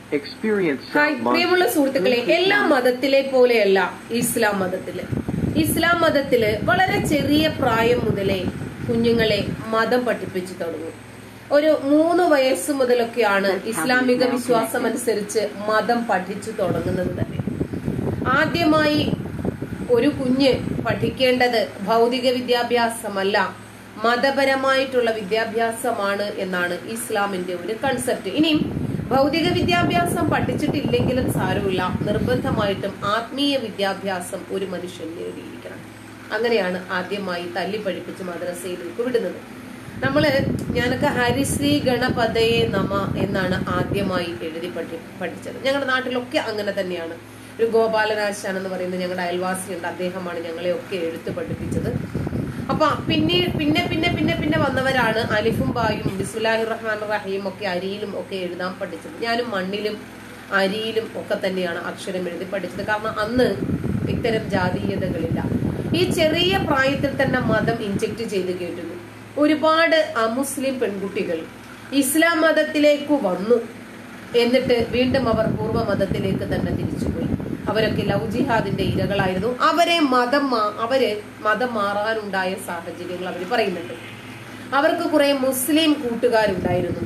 Hi പ്രിയമുള്ള സുഹൃത്തുക്കളെ, എല്ലാ മതത്തിലെ പോലെയല്ല ഇസ്ലാം മതത്തില്. ഇസ്ലാം മതത്തില് വളരെ ചെറിയ പ്രായം മുതലേ കുഞ്ഞുങ്ങളെ മതം പഠിപ്പിച്ചു തുടങ്ങും. ഒരു 3 വയസ്സ് മുതലൊക്കെയാണ് ഇസ്ലാമിക വിശ്വാസം അനുസരിച്ച് മതം പഠിച്ചു തുടങ്ങുന്നത് തന്നെ. ആദ്യമായി ഒരു കുഞ്ഞ് പഠിക്കേണ്ടത് ഭൗതിക വിദ്യാഭ്യാസമല്ല, മതപരമായിട്ടുള്ള വിദ്യാഭ്യാസമാണ് എന്നാണ് ഇസ്ലാമിന്റെ ഒരു കൺസെപ്റ്റ്. ഇനിയും ഭൗതിക വിദ്യാഭ്യാസം പഠിച്ചിട്ടില്ലെങ്കിലും സാരമില്ല, നിർബന്ധമായിട്ടും ആത്മീയ വിദ്യാഭ്യാസം ഒരു മനുഷ്യൻ നേടിയിരിക്കണം. അങ്ങനെയാണ് ആദ്യമായി തല്ലി പഠിപ്പിച്ച് മദ്രസയിലേക്ക് വിടുന്നത്. ഞാനൊക്കെ ഹരിശ്രീ ഗണപതയെ നമ എന്നാണ് ആദ്യമായി എഴുതി പഠിച്ചത്. ഞങ്ങളുടെ നാട്ടിലൊക്കെ അങ്ങനെ തന്നെയാണ്. ഒരു ഗോപാലനാശാൻ എന്ന് പറയുന്നത് ഞങ്ങളുടെ അയൽവാസിയുണ്ട്, അദ്ദേഹമാണ് ഞങ്ങളെ ഒക്കെ എഴുത്ത് പഠിപ്പിച്ചത്. അപ്പൊ പിന്നെ വന്നവരാണ് അലിഫും ബായും ബിസ്മില്ലാഹിർ റഹ്മാനിർ റഹീം ഒക്കെ അരിയിലും ഒക്കെ എഴുതാൻ പഠിച്ചത്. ഞാനും മണ്ണിലും അരിയിലും ഒക്കെ തന്നെയാണ് അക്ഷരം എഴുതി പഠിച്ചത്. കാരണം അന്ന് ഇത്തരം ജാതീയതകളില്ല. ഈ ചെറിയ പ്രായത്തിൽ തന്നെ മതം ഇൻജെക്ട് ചെയ്ത് കേട്ടുന്നു. ഒരുപാട് അമുസ്ലിം പെൺകുട്ടികൾ ഇസ്ലാം മതത്തിലേക്ക് വന്നു, എന്നിട്ട് വീണ്ടും അവർ പൂർവ്വ മതത്തിലേക്ക് തന്നെ തിരിച്ചുപോയി. അവരൊക്കെ ലവ് ജിഹാദിന്റെ ഇരകളായിരുന്നു. അവരെ മതം മാറാനുണ്ടായ സാഹചര്യങ്ങൾ അവർ പറയുന്നുണ്ട്. അവർക്ക് കുറെ മുസ്ലിം കൂട്ടുകാരുണ്ടായിരുന്നു.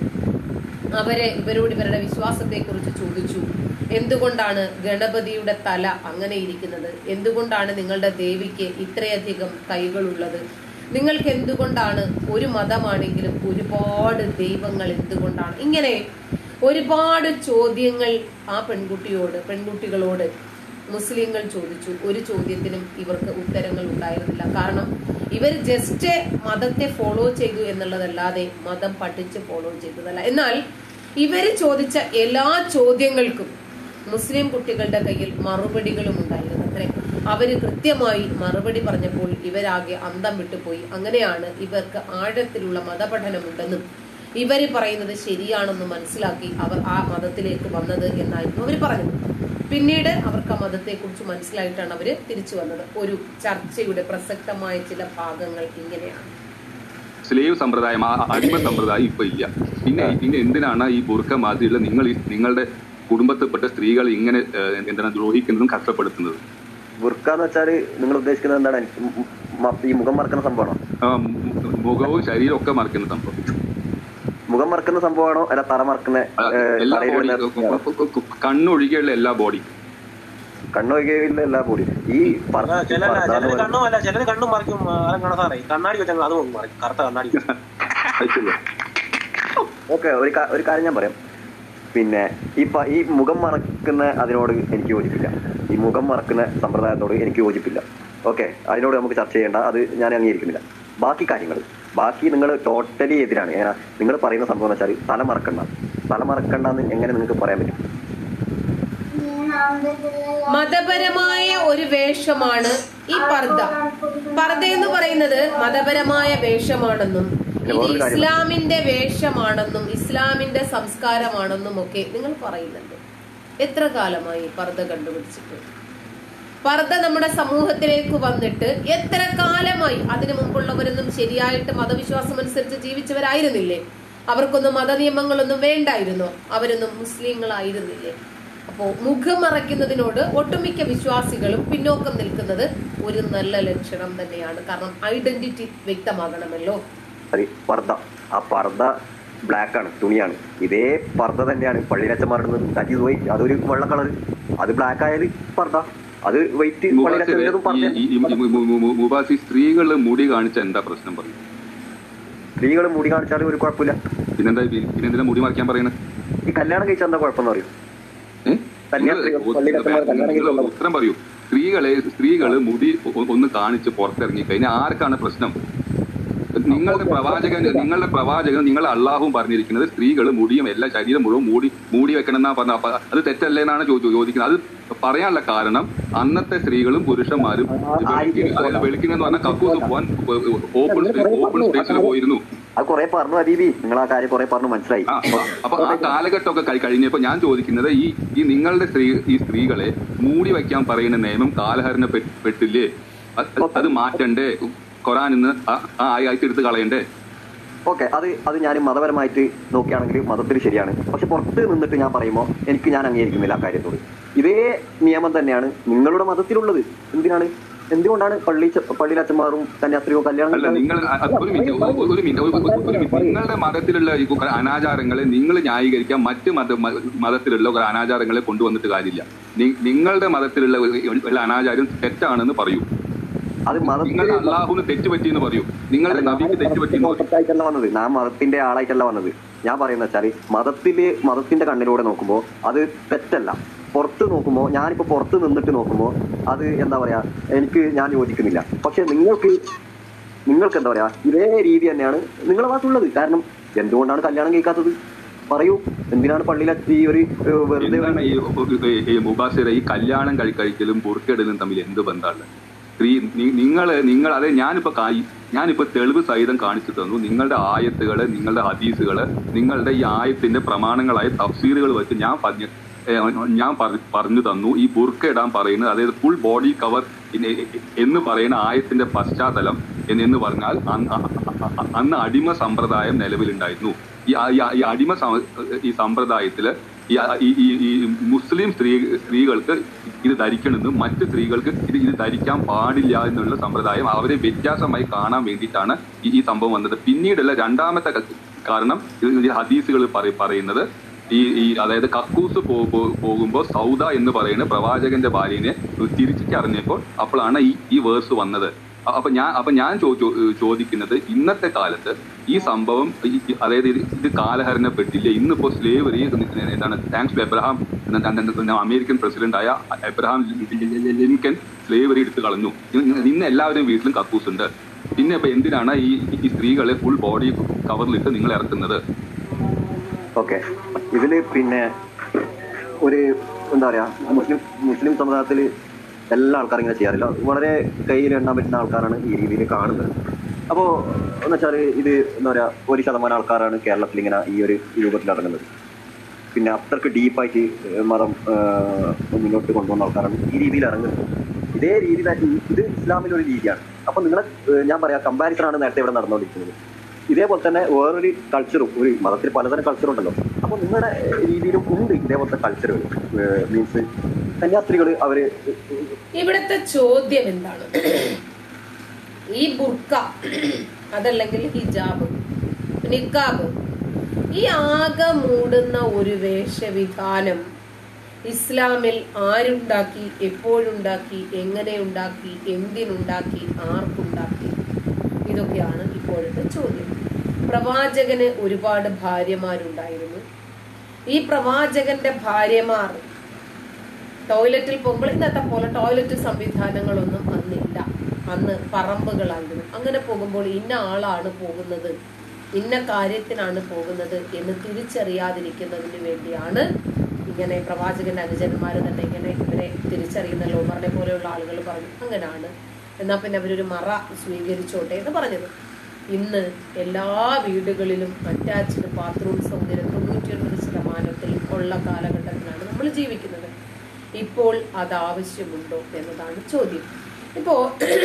ഇവരോട് ഇവരുടെ വിശ്വാസത്തെ കുറിച്ച് ചോദിച്ചു. എന്തുകൊണ്ടാണ് ഗണപതിയുടെ തല അങ്ങനെ ഇരിക്കുന്നത്? എന്തുകൊണ്ടാണ് നിങ്ങളുടെ ദേവിക്ക് ഇത്രയധികം കൈകളുള്ളത്? നിങ്ങൾക്ക് എന്തുകൊണ്ടാണ് ഒരു മതമാണെങ്കിലും ഒരുപാട് ദൈവങ്ങൾ എന്തുകൊണ്ടാണ്? ഇങ്ങനെ ഒരുപാട് ചോദ്യങ്ങൾ ആ പെൺകുട്ടികളോട് മുസ്ലിങ്ങൾ ചോദിച്ചു. ഒരു ചോദ്യത്തിനും ഇവർക്ക് ഉത്തരങ്ങൾ ഉണ്ടായിരുന്നില്ല. കാരണം ഇവർ ജസ്റ്റ് മതത്തെ ഫോളോ ചെയ്തു എന്നുള്ളതല്ലാതെ മതം പഠിച്ച് ഫോളോ ചെയ്തതല്ല. എന്നാൽ ഇവർ ചോദിച്ച എല്ലാ ചോദ്യങ്ങൾക്കും മുസ്ലിം കുട്ടികളുടെ കയ്യിൽ മറുപടികളും ഉണ്ടായിരുന്നു. അത്രേ അവര് കൃത്യമായി മറുപടി പറഞ്ഞപ്പോൾ ഇവരാകെ അന്തം വിട്ടുപോയി. അങ്ങനെയാണ് ഇവർക്ക് ആഴത്തിലുള്ള മതപഠനമുണ്ടെന്നും ഇവര് പറയുന്നത് ശരിയാണെന്ന് മനസ്സിലാക്കി അവർ ആ മതത്തിലേക്ക് വന്നത് എന്നായിരുന്നു അവർ പറഞ്ഞത്. പിന്നീട് അവർക്ക് ആ മതത്തെ കുറിച്ച് മനസ്സിലായിട്ടാണ് അവര് തിരിച്ചു വന്നത്. ഒരു ചർച്ചയുടെ പ്രസക്തമായ ചില ഭാഗങ്ങൾ ഇങ്ങനെയാണ്. സ്ലേവ് സമ്പ്രദായം, അടിമ സമ്പ്രദായം ഇപ്പൊ ഇല്ല. പിന്നെ എന്തിനാണ് ഈ ബുർക്ക മാതിരിയുള്ള നിങ്ങളുടെ കുടുംബത്തിൽപ്പെട്ട സ്ത്രീകൾ ഇങ്ങനെ എന്താണ് ദ്രോഹിക്കുന്നതും കഷ്ടപ്പെടുത്തുന്നത്? ബുർക്ക എന്ന് വെച്ചാല് നിങ്ങൾ ഉദ്ദേശിക്കുന്നത് എന്താണ്? ഈ മുഖം മറക്കുന്ന സംഭവമാണോ? മുഖവും ശരീരവും ഒക്കെ മറക്കുന്ന സംഭവം. മുഖം മറക്കുന്ന സംഭവമാണോ അല്ല തറ മറക്കുന്ന? എല്ലാ ബോഡി, കണ്ണൊഴികെയുള്ള എല്ലാ ബോഡി. കണ്ണൊഴികെയുള്ള എല്ലാ ബോഡി. ഈ ഓക്കെ, ഒരു കാര്യം ഞാൻ പറയാം. പിന്നെ ഈ മുഖം മറക്കുന്ന അതിനോട് എനിക്ക് യോജിപ്പില്ല. ഈ മുഖം മറക്കുന്ന സമ്പ്രദായത്തോട് എനിക്ക് യോജിപ്പില്ല. ഓക്കെ, അതിനോട് നമുക്ക് ചർച്ച ചെയ്യേണ്ട, അത് ഞാൻ അംഗീകരിക്കുന്നില്ല. ബാക്കി നിങ്ങൾ ടോട്ടലി എതിരാണ്. നിങ്ങൾ പറയുന്ന സംഭവം എന്ന് വെച്ചാൽ തല മറക്കണ്ടെന്ന് എങ്ങനെ നിങ്ങൾക്ക് പറയാൻ പറ്റും? മതപരമായ ഒരു വേഷമാണ് ഈ പർദ്ദ എന്ന് പറയുന്നത്. മതപരമായ വേഷമാണെന്നും ഇത് ഇസ്ലാമിന്റെ വേഷമാണെന്നും ഇസ്ലാമിന്റെ സംസ്കാരമാണെന്നും ഒക്കെ നിങ്ങൾ പറയുന്നുണ്ട്. എത്ര കാലമായി പർദ്ദ കണ്ടുപിടിച്ചിട്ട്? പർദ്ദ നമ്മുടെ സമൂഹത്തിലേക്ക് വന്നിട്ട് എത്ര കാലമായി? അതിനു മുമ്പുള്ളവരൊന്നും ശരിയായിട്ട് മതവിശ്വാസം അനുസരിച്ച് ജീവിച്ചവരായിരുന്നില്ലേ? അവർക്കൊന്നും മതനിയമങ്ങളൊന്നും വേണ്ടായിരുന്നോ? അവരൊന്നും മുസ്ലിങ്ങളായിരുന്നില്ലേ? അപ്പോ മുഖം മറയ്ക്കുന്നതിനോട് ഒട്ടുമിക്ക വിശ്വാസികളും പിന്നോക്കം നിൽക്കുന്നത് ഒരു നല്ല ലക്ഷണം തന്നെയാണ്. കാരണം ഐഡന്റിറ്റി വ്യക്തമാകണമല്ലോ. ആ പർദ്ദ ബ്ലാക്ക് ആണ്, തുണിയാണ്. ഇതേ പർദ്ദ തന്നെയാണ് പള്ളിയിലച്ചന്മാരിടുന്നത്. That is white. അതൊരു വെള്ള കളർ, അത് ബ്ലാക്ക് ആയാൽ പർദ്ദ, അത് വൈറ്റ്. സ്ത്രീകള് മുടി കാണിച്ച എന്താ പ്രശ്നം പറയും? സ്ത്രീകള് മുടി കാണിച്ചാലും ഒരു കുഴപ്പമില്ല. പിന്നെന്തിനാ മുടി മറയ്ക്കാൻ പറയുന്നത്? ഈ കല്യാണം കഴിച്ചാൽ എന്താ കുഴപ്പമെന്ന് പറയും? ഉത്തരം പറയൂ. സ്ത്രീകള് മുടി ഒന്ന് കാണിച്ച് പുറത്തിറങ്ങി കഴിഞ്ഞാൽ ആർക്കാണ് പ്രശ്നം? നിങ്ങളുടെ പ്രവാചകൻ നിങ്ങൾ അള്ളാഹും പറഞ്ഞിരിക്കുന്നത് സ്ത്രീകൾ മുടിയും എല്ലാ ശരീരം മുഴുവൻ മൂടി വെക്കണം എന്നാ പറഞ്ഞ. അത് തെറ്റല്ലേ എന്നാണ് ചോദിക്കുന്നത്. അത് പറയാനുള്ള കാരണം അന്നത്തെ സ്ത്രീകളും പുരുഷന്മാരും വെളുക്കിനെന്ന് പറഞ്ഞാൽ കക്കൂസ് പോവാൻ ഓപ്പൺ സ്പേസിൽ പോയിരുന്നു. അപ്പൊ ആ കാലഘട്ടമൊക്കെ കഴിഞ്ഞപ്പോ ഞാൻ ചോദിക്കുന്നത് ഈ നിങ്ങളുടെ സ്ത്രീകളെ മൂടി വയ്ക്കാൻ പറയുന്ന നിയമം കാലഹരണ പെട്ടില്ലേ? അത് മാറ്റണ്ടേ? ഖുറാനിന്ന് ആ ആയത്ത് എടുത്ത് കളയണ്ടേ? ഓക്കെ, അത് ഞാൻ മതപരമായിട്ട് നോക്കുകയാണെങ്കിൽ മതത്തിൽ ശരിയാണ്. പക്ഷെ പുറത്ത് നിന്നിട്ട് ഞാൻ പറയുമ്പോൾ ഞാൻ അംഗീകരിക്കുന്നില്ല ആ കാര്യത്തോട്. ഇതേ നിയമം തന്നെയാണ് നിങ്ങളുടെ മതത്തിലുള്ളത്. എന്തുകൊണ്ടാണ് പള്ളിയിൽ അച്ഛന്മാരും കന്യാസ്ത്രീയോ കല്യാണം? അല്ല, നിങ്ങൾ ഒരു മിനിറ്റ് നിങ്ങളുടെ മതത്തിലുള്ള അനാചാരങ്ങളെ നിങ്ങൾ ന്യായീകരിക്കാൻ മറ്റ് മതത്തിലുള്ള ഒരു അനാചാരങ്ങളെ കൊണ്ടുവന്നിട്ട് കാര്യമില്ല. നിങ്ങളുടെ മതത്തിലുള്ള അനാചാരം തെറ്റാണെന്ന് പറയൂ. അത് നിങ്ങളുടെ അള്ളാഹുവിന് തെറ്റുപറ്റിയെന്ന് പറയൂ. നിങ്ങളുടെ നബിക്ക് തെറ്റുപറ്റിയെന്ന് വന്നത്. ഞാൻ മതത്തിന്റെ ആളായിട്ടല്ല വന്നത്. ഞാൻ പറയുന്നത് വെച്ചാല് മതത്തിന്റെ കണ്ണിലൂടെ നോക്കുമ്പോൾ അത് തെറ്റല്ല. പുറത്ത് നോക്കുമ്പോൾ, ഞാനിപ്പോ പുറത്ത് നിന്നിട്ട് നോക്കുമ്പോൾ അത് എന്താ പറയാ, ഞാൻ യോജിക്കുന്നില്ല. പക്ഷെ നിങ്ങൾക്ക് എന്താ പറയാ, ഇതേ രീതി തന്നെയാണ് നിങ്ങളെ ഭാഗത്തുള്ളത്. കാരണം എന്തുകൊണ്ടാണ് കല്യാണം കഴിക്കാത്തത്? പറയൂ. എന്തിനാണ് പള്ളിയിലെത്തി ഒരു വെറുതെ മുബാസിറ, ഈ കല്യാണം കഴിക്കലും ബുർക്കയിടലും തമ്മിൽ എന്ത് ബന്ധമാണ്? നിങ്ങൾ അതെ, ഞാനിപ്പോ തെളിവ് സഹിതം കാണിച്ചു തന്നു. നിങ്ങളുടെ ആയത്തുകള്, നിങ്ങളുടെ ഹദീസുകള്, നിങ്ങളുടെ ഈ ആയത്തിന്റെ പ്രമാണങ്ങളായ തഫ്സീറുകൾ വെച്ച് ഞാൻ പറഞ്ഞു തന്നു. ഈ ബുർക്ക ഇടാൻ പറയുന്നത്, അതായത് ഫുൾ ബോഡി കവർ എന്ന് പറയുന്ന ആയത്തിന്റെ പശ്ചാത്തലം എന്ന് പറഞ്ഞാൽ അന്ന് അടിമ സമ്പ്രദായം നിലവിലുണ്ടായിരുന്നു. ഈ അടിമ ഈ സമ്പ്രദായത്തില് ഈ മുസ്ലിം സ്ത്രീകൾക്ക് ഇത് ധരിക്കണമെന്നും മറ്റ് സ്ത്രീകൾക്ക് ഇത് ധരിക്കാൻ പാടില്ല എന്നുള്ള സമ്പ്രദായം അവരെ വ്യത്യാസമായി കാണാൻ വേണ്ടിയിട്ടാണ് ഈ സംഭവം വന്നത്. പിന്നീടുള്ള രണ്ടാമത്തെ കാരണം ഹദീസുകൾ പറയുന്നത്, അതായത് കക്കൂസ് പോകുമ്പോൾ സൗദ എന്ന് പറയുന്ന പ്രവാചകന്റെ ഭാര്യനെ തിരിച്ചറിഞ്ഞപ്പോൾ അപ്പോഴാണ് ഈ വേഴ്സ് വന്നത്. അപ്പൊ ഞാൻ ചോദിക്കുന്നത്, ഇന്നത്തെ കാലത്ത് ഈ സംഭവം, അതായത് ഇത് കാലഹരണപ്പെട്ടില്ല. ഇന്നിപ്പോ സ്ലേവറി എന്താണ്, thanks to Abraham, American president ആയ എബ്രഹാം ലിങ്കൻ സ്ലേവറി എടുത്തു കളഞ്ഞു. ഇന്ന് എല്ലാവരും വീട്ടിലും കക്കൂസ് ഉണ്ട്. പിന്നെ ഇപ്പൊ എന്തിനാണ് ഈ സ്ത്രീകളെ ഫുൾ ബോഡി കവറിലിട്ട് നിങ്ങൾ ഇറക്കുന്നത്? ഓക്കെ, ഇതില് പിന്നെ ഒരു എന്താ പറയാ, മുസ്ലിം സമുദായത്തിൽ എല്ലാ ആൾക്കാരും ഇങ്ങനെ ചെയ്യാറില്ല. വളരെ കയ്യിൽ എണ്ണാൻ പറ്റുന്ന ആൾക്കാരാണ് ഈ രീതിയിൽ കാണുന്നത്. അപ്പോൾ എന്ന് വെച്ചാൽ ഇത് എന്താ പറയാ, 1% ആൾക്കാരാണ് കേരളത്തിൽ ഇങ്ങനെ ഈ ഒരു രൂപത്തിൽ ഇറങ്ങുന്നത്. പിന്നെ അത്രക്ക് ഡീപ്പായിട്ട് മതം മുന്നോട്ട് കൊണ്ടുവന്ന ആൾക്കാരാണ് ഈ രീതിയിൽ ഇറങ്ങുന്നത്. ഇതേ രീതിയിലായിട്ട് ഇത് ഇസ്ലാമിലൊരു രീതിയാണ്. അപ്പൊ നിങ്ങളെ ഞാൻ പറയാം, കമ്പാരിസൺ ആണ് നേരത്തെ ഇവിടെ നടന്നുകൊണ്ടിരിക്കുന്നത്. ഇതേപോലെ തന്നെ വേറൊരു കൾച്ചറും, ഒരു മതത്തിൽ പലതരം കൾച്ചറുണ്ടല്ലോ. അപ്പൊ നിങ്ങളുടെ രീതിയിലും ഉണ്ട് ഇതേപോലത്തെ കൾച്ചറുകൾ. മീൻസ് കന്യാസ്ത്രീകള് അവര്, ഇവിടുത്തെ ചോദ്യം എന്താണ്? ഈ ബുർക്ക, അതല്ലെങ്കിൽ ഹിജാബ്, നിക്കാബ്, ഈ ആകെ മൂടുന്ന ഒരു വേഷവിധാനം ഇസ്ലാമിൽ ആരുണ്ടാക്കി, എപ്പോഴുണ്ടാക്കി, എങ്ങനെ ഉണ്ടാക്കി, എന്തിനുണ്ടാക്കി, ആർക്കുണ്ടാക്കി? ഇതൊക്കെയാണ് ഇപ്പോഴത്തെ ചോദ്യം. പ്രവാചകന് ഒരുപാട് ഭാര്യമാരുണ്ടായിരുന്നു. ഈ പ്രവാചകന്റെ ഭാര്യമാർ ടോയ്ലറ്റിൽ പോകുമ്പോൾ ഇന്നത്തെ പോലെ ടോയ്ലറ്റ് സംവിധാനങ്ങളൊന്നും അന്നില്ല. അന്ന് പറമ്പുകളായിരുന്നു. അങ്ങനെ പോകുമ്പോൾ ഇന്ന ആളാണ് പോകുന്നത്, ഇന്ന കാര്യത്തിനാണ് പോകുന്നത് എന്ന് തിരിച്ചറിയാതിരിക്കുന്നതിന് വേണ്ടിയാണ് ഇങ്ങനെ പ്രവാചകന്റെ അനുചരന്മാർ തന്നെ ഇങ്ങനെ ഇവരെ തിരിച്ചറിയുന്നല്ലോ. ഉമറിനെ പോലെയുള്ള ആളുകൾ പറഞ്ഞു അങ്ങനാണ്, എന്നാൽ പിന്നെ അവരൊരു മറ സ്വീകരിച്ചോട്ടെ എന്ന് പറഞ്ഞത്. ഇന്ന് എല്ലാ വീടുകളിലും അറ്റാച്ച്ഡ് ബാത്റൂം സൗകര്യം 99% ഉള്ള കാലഘട്ടത്തിലാണ് നമ്മൾ ജീവിക്കുന്നത്. ഇപ്പോൾ അത് ആവശ്യമുണ്ടോ എന്നതാണ് ചോദ്യം. ഇപ്പോ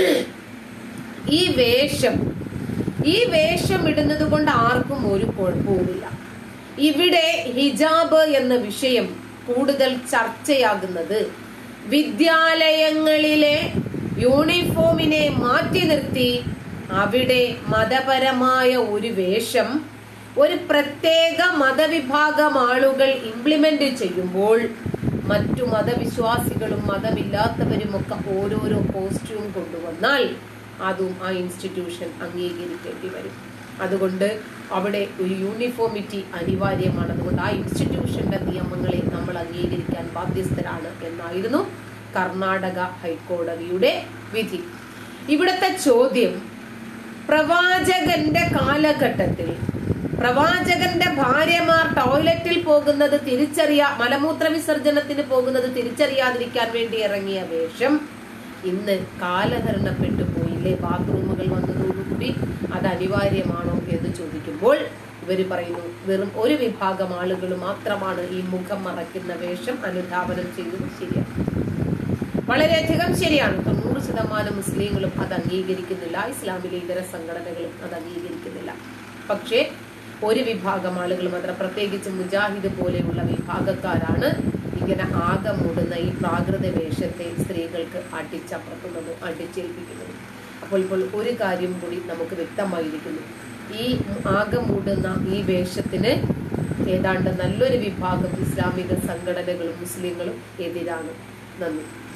ഈ വേഷം ഇടുന്നത് കൊണ്ട് ആർക്കും ഒരു കുഴപ്പവുമില്ല. ഇവിടെ ഹിജാബ് എന്ന വിഷയം കൂടുതൽ ചർച്ചയാകുന്നത് വിദ്യാലയങ്ങളിലെ യൂണിഫോമിനെ മാറ്റി നിർത്തി അവിടെ മതപരമായ ഒരു വേഷം ഒരു പ്രത്യേക മതവിഭാഗം ആളുകൾ ഇംപ്ലിമെന്റ് ചെയ്യുമ്പോൾ മറ്റു മതവിശ്വാസികളും മതമില്ലാത്തവരും ഒക്കെ ഓരോരോ കോസ്റ്റ്യൂം കൊണ്ടുവന്നാൽ അതും ആ ഇൻസ്റ്റിറ്റ്യൂഷൻ അംഗീകരിക്കേണ്ടി വരും. അതുകൊണ്ട് അവിടെ ഒരു യൂണിഫോമിറ്റി അനിവാര്യമാണ്. അതുകൊണ്ട് ആ ഇൻസ്റ്റിറ്റ്യൂഷന്റെ നിയമങ്ങളെ നമ്മൾ അംഗീകരിക്കാൻ ബാധ്യസ്ഥരാണ് എന്നായിരുന്നു കർണാടക ഹൈക്കോടതിയുടെ വിധി. ഇവിടുത്തെ ചോദ്യം, പ്രവാചകന്റെ കാലഘട്ടത്തിൽ പ്രവാചകന്റെ ഭാര്യമാർ ടോയ്ലറ്റിൽ പോകുന്നത് മലമൂത്ര വിസർജനത്തിന് പോകുന്നത് തിരിച്ചറിയാതിരിക്കാൻ വേണ്ടി ഇറങ്ങിയ വേഷം ഇന്ന് കാലഹരണപ്പെട്ടു പോയില്ലേ? ബാത്റൂമുകൾ വന്നതോടുകൂടി അത് അനിവാര്യമാണോ എന്ന് ചോദിക്കുമ്പോൾ ഇവർ പറയുന്നു, വെറും ഒരു വിഭാഗം ആളുകൾ മാത്രമാണ് ഈ മുഖം മറയ്ക്കുന്ന വേഷം അനുധാവനം ചെയ്തത്. ശരിയാണ്, വളരെയധികം ശരിയാണ്. 90% മുസ്ലിങ്ങളും അത് അംഗീകരിക്കുന്നില്ല. ഇസ്ലാമിലെ ഇതര സംഘടനകളും അത് അംഗീകരിക്കുന്നില്ല. പക്ഷേ ഒരു വിഭാഗം ആളുകൾ മാത്രം, പ്രത്യേകിച്ച് മുജാഹിദ് പോലെയുള്ള വിഭാഗക്കാരാണ് ഇങ്ങനെ ആകെ മൂടുന്ന ഈ പ്രാകൃത വേഷത്തെ സ്ത്രീകൾക്ക് അടിച്ചമർത്തുന്നത്, അടിച്ചേൽപ്പിക്കുന്നത്. അപ്പോൾ ഇപ്പോൾ ഒരു കാര്യം കൂടി നമുക്ക് വ്യക്തമായിരിക്കുന്നു. ഈ ആകെ മൂടുന്ന ഈ വേഷത്തിന് ഏതാണ്ട് നല്ലൊരു വിഭാഗം ഇസ്ലാമിക സംഘടനകളും മുസ്ലിങ്ങളും എതിരാണ്. നന്ദി.